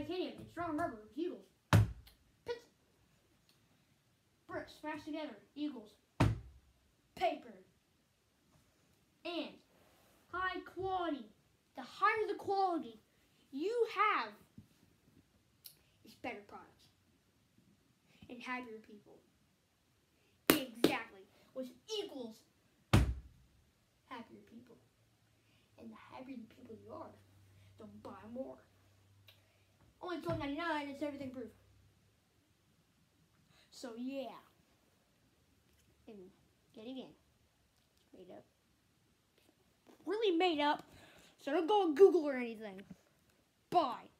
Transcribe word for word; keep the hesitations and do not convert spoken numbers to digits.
titanium and strong rubber equals pencil. Bricks smashed together equals paper. And high quality. The higher the quality you have, is better products and happier people. Exactly, which equals happier people. And the happier the people you are, they'll buy more. Only twelve ninety-nine, it's everything proof. So yeah. And yet again, made up. Really made up. So don't go on Google or anything. Bye.